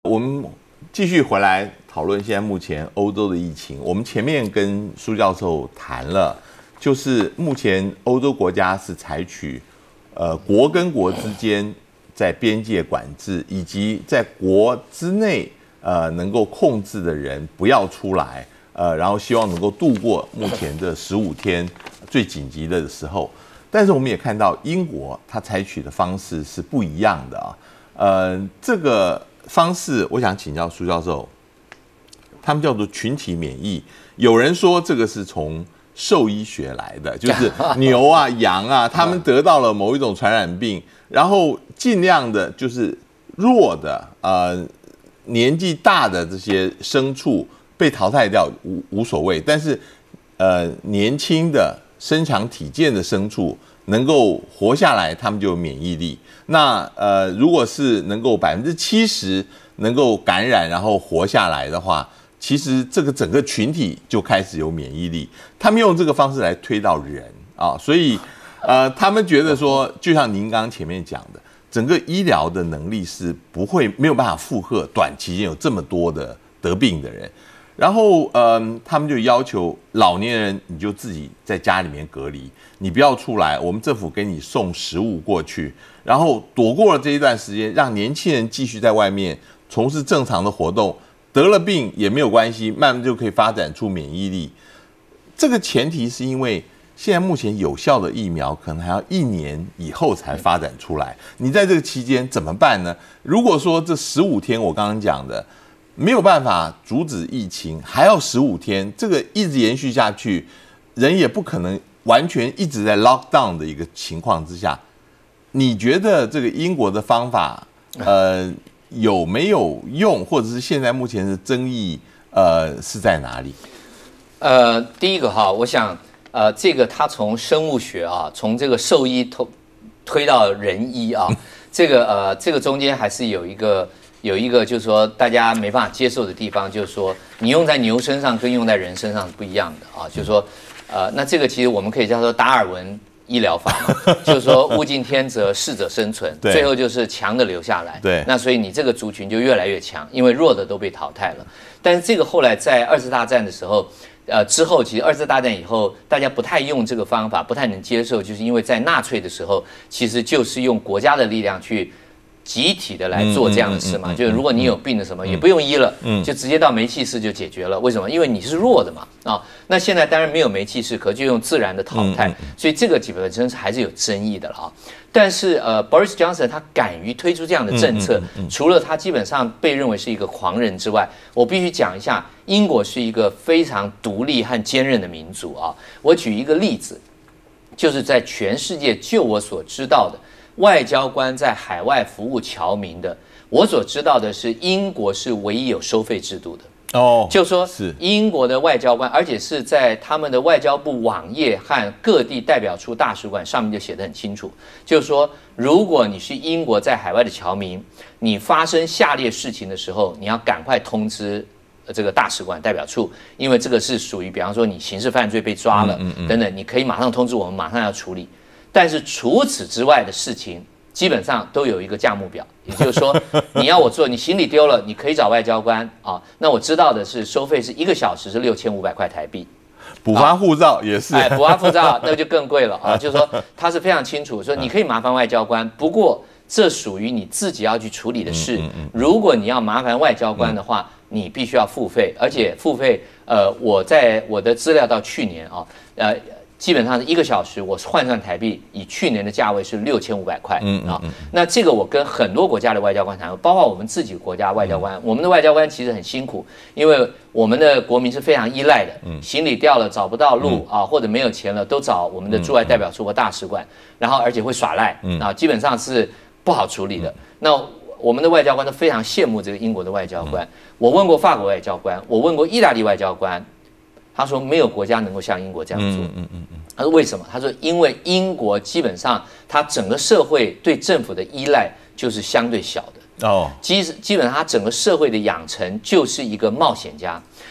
我们继续回来讨论现在目前欧洲的疫情。我们前面跟苏教授谈了，就是目前欧洲国家是采取国跟国之间在边界管制，以及在国之内能够控制的人不要出来，然后希望能够度过目前的15天最紧急的时候。但是我们也看到英国它采取的方式是不一样的啊，这个方式我想请教苏教授，他们叫做群体免疫。有人说这个是从兽医学来的，就是牛啊、羊啊，他们得到了某一种传染病，然后尽量的就是弱的年纪大的这些牲畜被淘汰掉无所谓，但是年轻的身强体健的牲畜能够活下来，他们就有免疫力。那如果是能够70%能够感染然后活下来的话，其实这个整个群体就开始有免疫力。他们用这个方式来推到人啊，所以他们觉得说，就像您刚刚前面讲的，整个医疗的能力是没有办法负荷短期间有这么多的得病的人。然后他们就要求老年人你就自己在家里面隔离，你不要出来，我们政府给你送食物过去，然后躲过了这一段时间，让年轻人继续在外面从事正常的活动，得了病也没有关系，慢慢就可以发展出免疫力。这个前提是因为现在目前有效的疫苗可能还要1年以后才发展出来，你在这个期间怎么办呢？如果说这15天我刚刚讲的没有办法阻止疫情，还要15天，这个一直延续下去，人也不可能完全一直在 lockdown 的一个情况之下，你觉得这个英国的方法，有没有用，或者是现在目前的争议，是在哪里？ 第一个哈，我想，这个他从生物学啊，从这个兽医推到人医啊，这个中间还是有一个就是说大家没办法接受的地方，就是说你用在牛身上跟用在人身上是不一样的啊，就是说那这个其实我们可以叫做达尔文医疗法嘛，就是说物竞天择，适者生存，最后就是强的留下来。 对， 那所以你这个族群就越来越强，因为弱的都被淘汰了。但是这个后来在2次大战的时候，之后其实2次大战以后，大家不太用这个方法，不太能接受，就是因为在纳粹的时候，其实就是用国家的力量去集体的来做这样的事嘛，就是如果你有病的什么也不用医了，就直接到煤气室就解决了。为什么？因为你是弱的嘛啊。那现在当然没有煤气室，可就用自然的淘汰，所以这个基本上还是有争议的了啊。但是Boris Johnson 他敢于推出这样的政策，除了他基本上被认为是一个狂人之外，我必须讲一下，英国是一个非常独立和坚韧的民族啊。我举一个例子，就是在全世界就我所知道的外交官在海外服务侨民的，我所知道的是英国是唯一有收费制度的。就是说英国的外交官，而且是在他们的外交部网页和各地代表处大使馆上面就写得很清楚，就是说如果你是英国在海外的侨民，你发生下列事情的时候，你要赶快通知这个大使馆代表处，因为这个是属于比方说你刑事犯罪被抓了等等，你可以马上通知我们，马上要处理。但是除此之外的事情基本上都有一个价目表，也就是说你要我做，你行李丢了，你可以找外交官啊。那我知道的是收费是1个小时是6500块台币， 补发护照也是， 补发护照那就更贵了啊。就是说他是非常清楚说你可以麻烦外交官，不过这属于你自己要去处理的事。如果你要麻烦外交官的话，你必须要付费，而且付费我在我的资料到去年啊基本上是1个小时，我换算台币，以去年的价位是6500块啊。那这个我跟很多国家的外交官谈过，包括我们自己国家外交官，我们的外交官其实很辛苦，因为我们的国民是非常依赖的，行李掉了找不到路啊，或者没有钱了，都找我们的驻外代表处或大使馆，然后而且会耍赖啊，基本上是不好处理的。那我们的外交官都非常羡慕这个英国的外交官。我问过法国外交官，我问过意大利外交官。他说没有国家能够像英国这样做。他说为什么？他说因为英国基本上它整个社会对政府的依赖就是相对小的。基本上它整个社会的养成就是一个冒险家。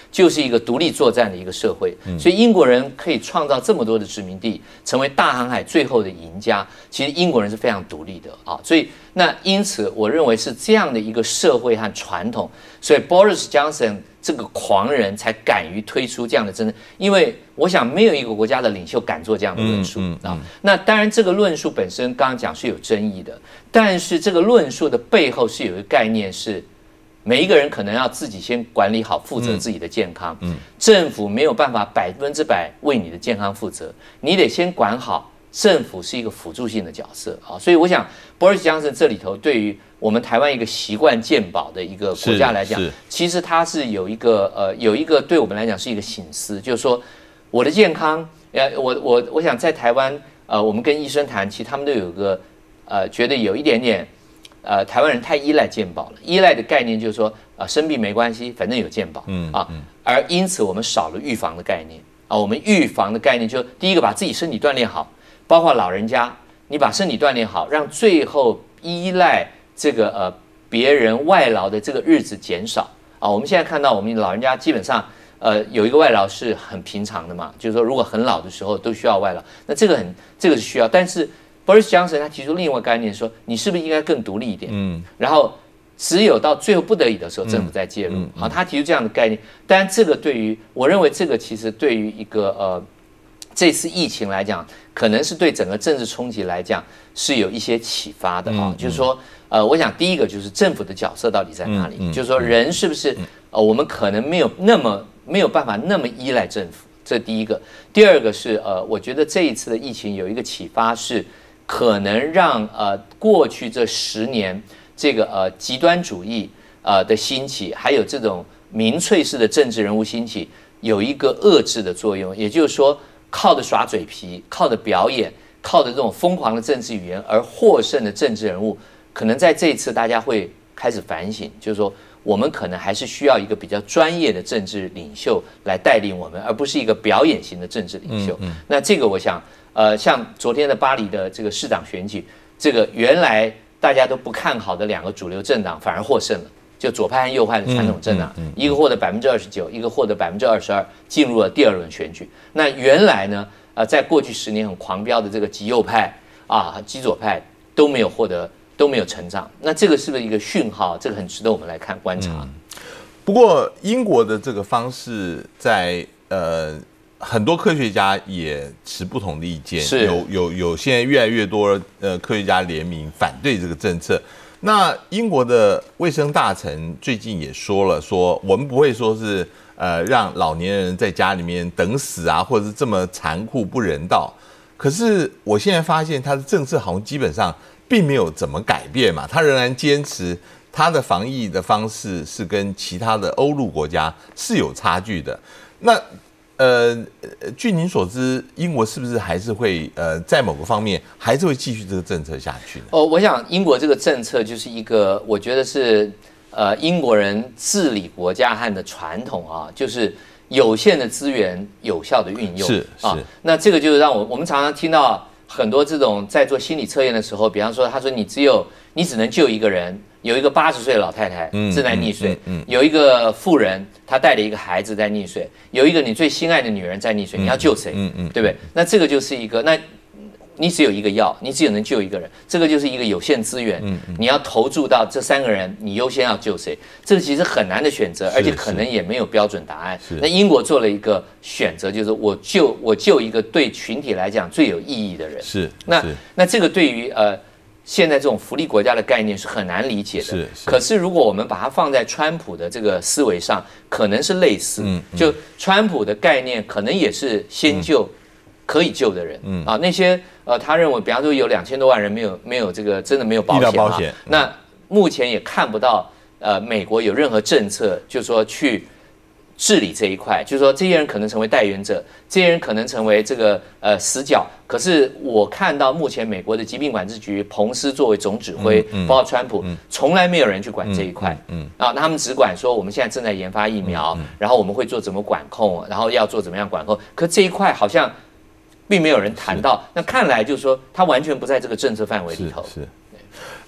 就是一个独立作战的一个社会。所以英国人可以创造这么多的殖民地，成为大航海最后的赢家。其实英国人是非常独立的啊，所以因此我认为是这样的一个社会和传统，所以 Boris Johnson 这个狂人才敢于推出这样的政策，因为我想没有一个国家的领袖敢做这样的论述啊。那当然，这个论述本身刚刚讲是有争议的，但是这个论述的背后是有一个概念是。每一个人可能要自己先管理好、负责自己的健康。政府没有办法100%为你的健康负责，你得先管好。政府是一个辅助性的角色啊，所以我想 Boris Johnson 这里头对于我们台湾一个习惯健保的一个国家来讲，其实它是有一个对我们来讲是一个省思，就是说我的健康，我想在台湾，我们跟医生谈，其实他们都有个觉得有一点点。台湾人太依赖健保了，依赖的概念就是说，生病没关系，反正有健保，而因此我们少了预防的概念啊。我们预防的概念就第一个把自己身体锻炼好，包括老人家，你把身体锻炼好，让最后依赖这个别人外劳的这个日子减少啊。我们现在看到我们老人家基本上有一个外劳是很平常的嘛，就是说如果很老的时候都需要外劳，那这个是需要，但是。Boris Johnson 他提出另外一个概念说，你是不是应该更独立一点？然后只有到最后不得已的时候，政府再介入。好，他提出这样的概念，当然这个我认为这个其实对于一个这次疫情来讲，可能是对整个政治冲击来讲是有一些启发的啊。就是说，我想第一个就是政府的角色到底在哪里？就是说人是不是我们可能没有办法那么依赖政府，这第一个。第二个是我觉得这一次的疫情有一个启发是。可能让过去这10年这个极端主义的兴起，还有这种民粹式的政治人物兴起，有一个遏制的作用。也就是说，靠着耍嘴皮、靠着表演、靠着这种疯狂的政治语言而获胜的政治人物，可能在这一次大家会开始反省，就是说我们可能还是需要一个比较专业的政治领袖来带领我们，而不是一个表演型的政治领袖。那这个我想。像昨天的巴黎的这个市长选举，这个原来大家都不看好的2个主流政党反而获胜了，就左派和右派的传统政党，一个获得29%，一个获得22%，进入了第2轮选举。那原来呢，在过去10年很狂飙的这个极右派极左派都没有获得，都没有成长。那这个是不是一个讯号？这个很值得我们来观察。 不过英国的这个方式在很多科学家也持不同的意见，有现在越来越多科学家联名反对这个政策。那英国的卫生大臣最近也说了，说我们不会说是让老年人在家里面等死啊，或者是这么残酷不人道。可是我现在发现他的政策好像基本上并没有怎么改变嘛，他仍然坚持他的防疫的方式是跟其他的欧陆国家是有差距的。那据您所知，英国是不是还是会在某个方面还是会继续这个政策下去呢？ 我想英国这个政策就是一个，我觉得是英国人治理国家和的传统啊，就是有限的资源有效的运用。 是。 那这个就是让我们常常听到很多这种在做心理测验的时候，比方说他说你只能救一个人。有一个80岁的老太太正在溺水，有一个妇人她带着一个孩子在溺水，有一个你最心爱的女人在溺水，你要救谁？对不对？那这个就是一个，那你只有一个药，你只有能救一个人，这个就是一个有限资源，你要投注到这3个人，你优先要救谁？这个其实很难的选择，而且可能也没有标准答案。那英国做了一个选择，就是我救一个对群体来讲最有意义的人。那这个对于现在这种福利国家的概念是很难理解的。可是如果我们把它放在川普的这个思维上，可能是类似。就川普的概念可能也是先救可以救的人。那些他认为，比方说有2000多万人没有这个真的没有保险。那目前也看不到美国有任何政策，就是说去治理这一块，就是说这些人可能成为代言者，这些人可能成为这个死角。可是我看到目前美国的疾病管制局彭斯作为总指挥，包括川普，从来没有人去管这一块。那他们只管说我们现在正在研发疫苗，然后我们会做怎么管控，然后要做怎么样管控。可这一块好像并没有人谈到。那看来就是说他完全不在这个政策范围里头。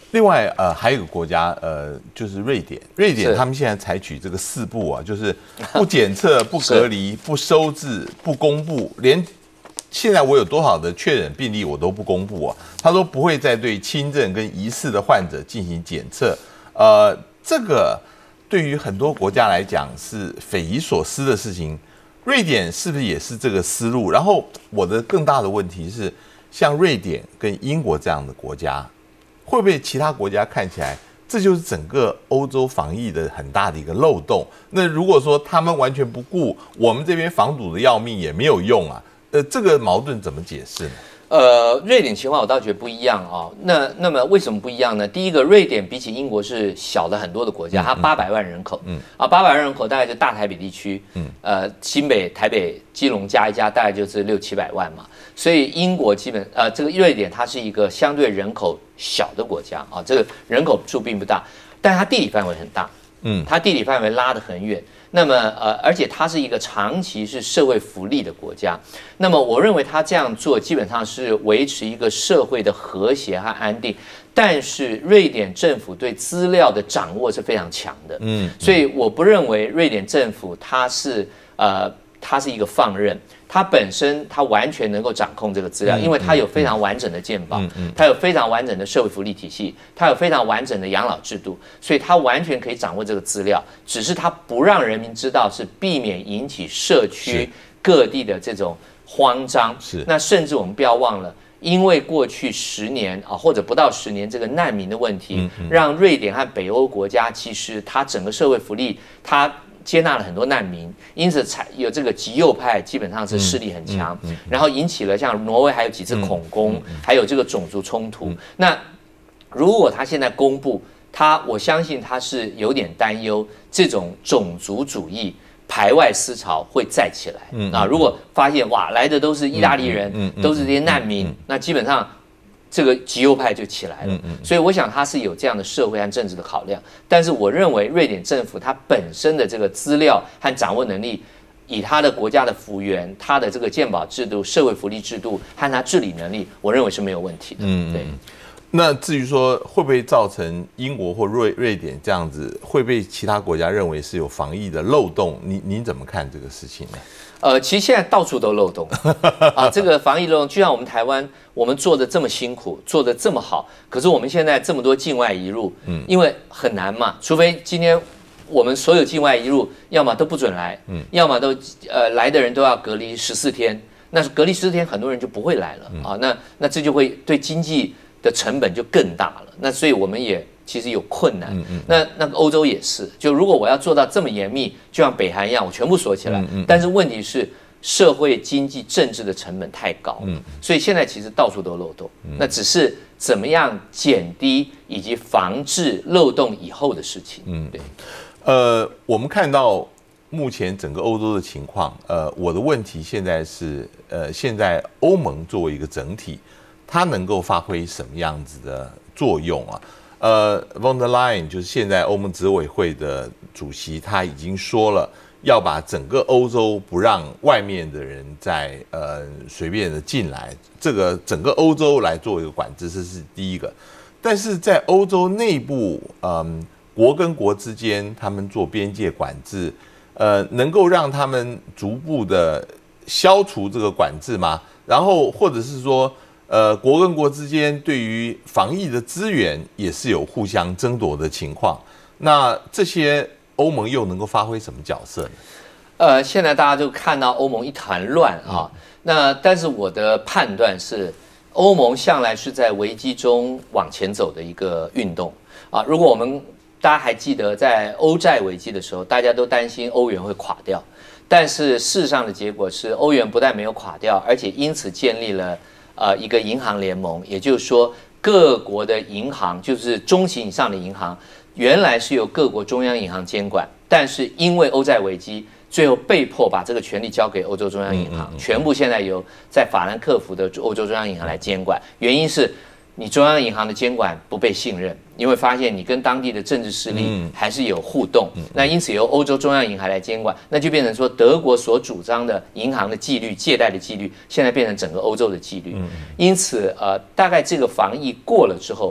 另外，还有一个国家，就是瑞典。瑞典是他们现在采取这个4不啊，就是不检测、不隔离、不收治、不公布，连现在我有多少的确诊病例我都不公布啊。他说不会再对轻症跟疑似的患者进行检测。这个对于很多国家来讲是匪夷所思的事情。瑞典是不是也是这个思路？然后我的更大的问题是，像瑞典跟英国这样的国家。会不会其他国家看起来，这就是整个欧洲防疫的很大的一个漏洞？那如果说他们完全不顾，我们这边防堵的要命也没有用啊。这个矛盾怎么解释呢？ 瑞典情况我倒觉得不一样啊。那么为什么不一样呢？第一个，瑞典比起英国是小了很多的国家，它800万人口，800万人口大概就大台北地区，新北、台北、基隆加一加，大概就是600-700万嘛。所以英国基本这个瑞典它是一个相对人口小的国家啊，这个人口数并不大，但是它地理范围很大，它地理范围拉得很远。那么而且它是一个长期是社会福利的国家，那么我认为它这样做基本上是维持一个社会的和谐和安定。但是瑞典政府对资料的掌握是非常强的，所以我不认为瑞典政府它是一个放任。它本身它完全能够掌控这个资料，因为它有非常完整的健保，它有非常完整的社会福利体系，它有非常完整的养老制度，所以它完全可以掌握这个资料，只是它不让人民知道，是避免引起社区各地的这种慌张。 是， 那甚至我们不要忘了。因为过去10年啊，或者不到10年，这个难民的问题，让瑞典和北欧国家其实它整个社会福利，它接纳了很多难民，因此才有这个极右派基本上是势力很强，然后引起了像挪威还有几次恐攻，还有这个种族冲突。那如果他现在公布，我相信他是有点担忧这种种族主义排外思潮会再起来如果发现哇来的都是意大利人，都是这些难民，那基本上这个极右派就起来了。所以我想他是有这样的社会和政治的考量。但是我认为瑞典政府它本身的这个资料和掌握能力，以它的国家的幅员、它的这个健保制度、社会福利制度和它治理能力，我认为是没有问题的。对。 那至于说会不会造成英国或瑞典这样子会被其他国家认为是有防疫的漏洞？您怎么看这个事情呢？ 其实现在到处都漏洞这个防疫漏洞，就像我们台湾，我们做的这么辛苦，做的这么好，可是我们现在这么多境外移入，因为很难嘛，除非今天我们所有境外移入，要么都不准来，要么都来的人都要隔离14天，那隔离14天，很多人就不会来了那这就会对经济的成本就更大了，那所以我们也其实有困难。那个欧洲也是，就如果我要做到这么严密，就像北韩一样，我全部锁起来。但是问题是，社会、经济、政治的成本太高，所以现在其实到处都漏洞。那只是怎么样减低以及防治漏洞以后的事情。对。 我们看到目前整个欧洲的情况，我的问题现在是，现在欧盟作为一个整体。它能够发挥什么样子的作用啊？von der Leyen 就是现在欧盟执委会的主席，他已经说了，要把整个欧洲不让外面的人再随便的进来，这个整个欧洲来做一个管制，这是第一个。但是在欧洲内部，国跟国之间他们做边界管制，能够让他们逐步的消除这个管制吗？然后或者是说，国跟国之间对于防疫的资源也是有互相争夺的情况。那这些欧盟又能够发挥什么角色呢？ 现在大家就看到欧盟一团乱那但是我的判断是，欧盟向来是在危机中往前走的一个运动如果大家还记得，在欧债危机的时候，大家都担心欧元会垮掉，但是事实上的结果是，欧元不但没有垮掉，而且因此建立了一个银行联盟，也就是说，各国的银行，就是中型以上的银行，原来是由各国中央银行监管，但是因为欧债危机，最后被迫把这个权力交给欧洲中央银行，全部现在由在法兰克福的欧洲中央银行来监管。原因是你中央银行的监管不被信任，因为发现你跟当地的政治势力还是有互动，那因此由欧洲中央银行来监管，那就变成说德国所主张的银行的纪律、借贷的纪律，现在变成整个欧洲的纪律。因此大概这个防疫过了之后，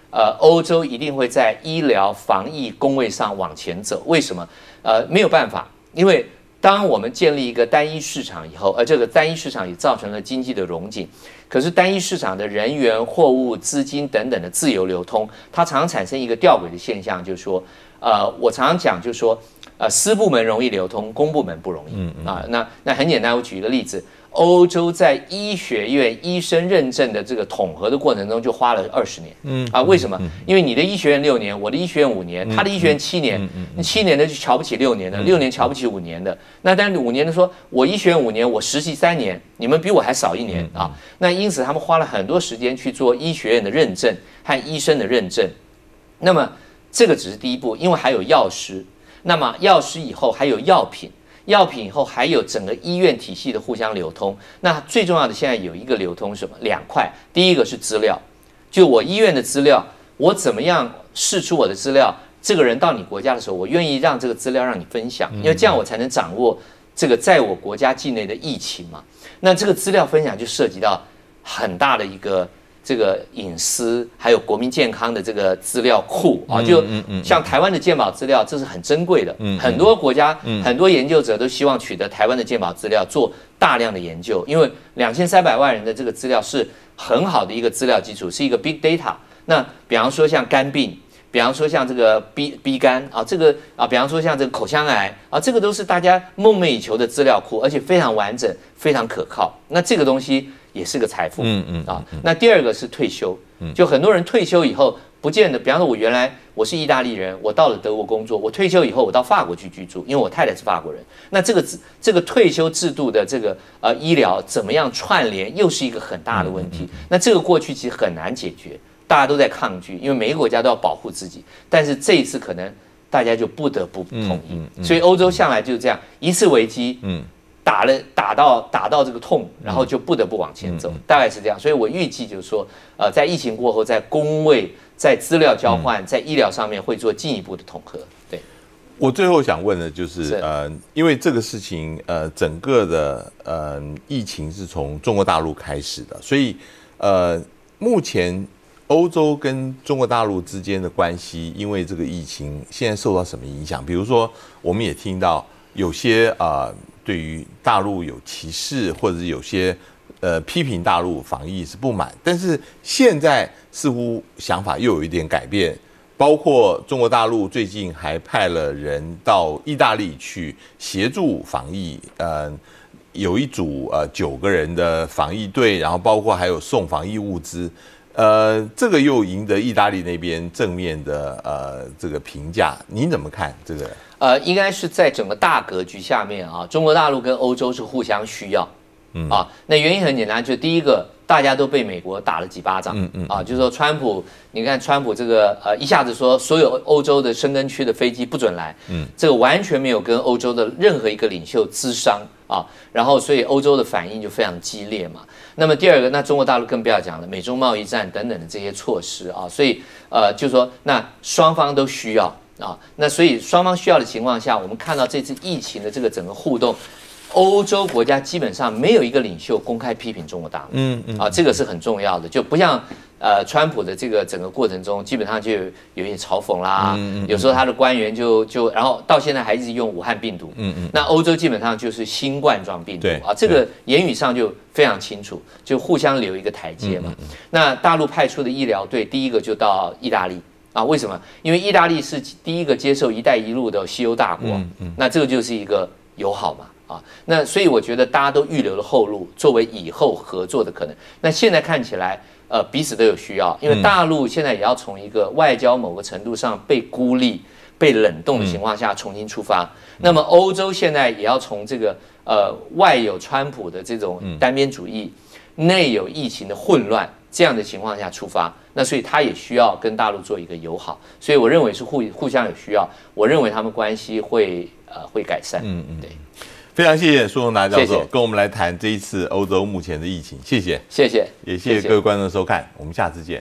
欧洲一定会在医疗防疫工位上往前走。为什么？没有办法，因为当我们建立一个单一市场以后，而这个单一市场也造成了经济的荣景。可是单一市场的人员、货物、资金等等的自由流通，它常常产生一个吊诡的现象，就是说，我常常讲，就是说，私部门容易流通，公部门不容易。那很简单，我举一个例子。欧洲在医学院医生认证的这个统合的过程中，就花了20年。为什么？因为你的医学院6年，我的医学院5年，他的医学院7年，7年的就瞧不起6年的，6年瞧不起5年的。那但是5年的说，我医学院5年，我实习3年，你们比我还少1年啊。那因此他们花了很多时间去做医学院的认证和医生的认证。那么这个只是第一步，因为还有药师，那么药师以后还有药品。药品以后还有整个医院体系的互相流通。那最重要的现在有一个流通什么？2块，第一个是资料，就我医院的资料，我怎么样释出我的资料？这个人到你国家的时候，我愿意让这个资料让你分享，因为这样我才能掌握这个在我国家境内的疫情嘛。那这个资料分享就涉及到很大的一个这个隐私，还有国民健康的这个资料库啊，就像台湾的健保资料，这是很珍贵的。很多国家、很多研究者都希望取得台湾的健保资料，做大量的研究，因为2300万人的这个资料是很好的一个资料基础，是一个 big data。那比方说像肝病，比方说像这个 B 肝啊，这个啊，比方说像这个口腔癌啊，这个都是大家梦寐以求的资料库，而且非常完整、非常可靠。那这个东西也是个财富。那第二个是退休，就很多人退休以后，不见得，比方说我原来我是意大利人，我到了德国工作，我退休以后我到法国去居住，因为我太太是法国人。那这个退休制度的这个医疗怎么样串联，又是一个很大的问题。那这个过去其实很难解决。大家都在抗拒，因为每个国家都要保护自己，但是这一次可能大家就不得不统一，所以欧洲向来就是这样，一次危机，打到这个痛，然后就不得不往前走，大概是这样。所以我预计就是说，在疫情过后，在公卫、在资料交换、在医疗上面会做进一步的统合。对， 我最后想问的就是，因为这个事情，整个的疫情是从中国大陆开始的，所以目前欧洲跟中国大陆之间的关系，因为这个疫情现在受到什么影响？比如说，我们也听到有些对于大陆有歧视，或者是有些批评大陆防疫是不满，但是现在似乎想法又有一点改变，包括中国大陆最近还派了人到意大利去协助防疫，有一组9个人的防疫队，然后包括还有送防疫物资。这个又赢得意大利那边正面的这个评价，您怎么看这个？ 应该是在整个大格局下面啊，中国大陆跟欧洲是互相需要。那原因很简单，就第一个，大家都被美国打了几巴掌。就是说川普，你看川普这个一下子说所有欧洲的申根区的飞机不准来，这个完全没有跟欧洲的任何一个领袖咨商啊，然后所以欧洲的反应就非常激烈嘛。那么第二个，那中国大陆更不要讲了，美中贸易战等等的这些措施啊，所以就是说那双方都需要啊，那所以双方需要的情况下，我们看到这次疫情的这个整个互动。欧洲国家基本上没有一个领袖公开批评中国大陆，这个是很重要的，就不像川普的这个整个过程中，基本上就有一些嘲讽啦，有时候他的官员然后到现在还一直用武汉病毒，那欧洲基本上就是新冠状病毒啊，这个言语上就非常清楚，就互相留一个台阶嘛。那大陆派出的医疗队，第一个就到意大利。为什么？因为意大利是第一个接受"一带一路"的西欧大国，那这个就是一个友好嘛。那所以我觉得大家都预留了后路，作为以后合作的可能。那现在看起来，彼此都有需要，因为大陆现在也要从一个外交某个程度上被孤立、被冷冻的情况下重新出发。那么欧洲现在也要从这个外有川普的这种单边主义，内有疫情的混乱这样的情况下出发。那所以他也需要跟大陆做一个友好，所以我认为是互相有需要。我认为他们关系会改善。对。 非常谢谢苏荣达教授跟我们来谈这一次欧洲目前的疫情，谢谢， 谢谢， 也谢谢各位观众的收看，我们下次见。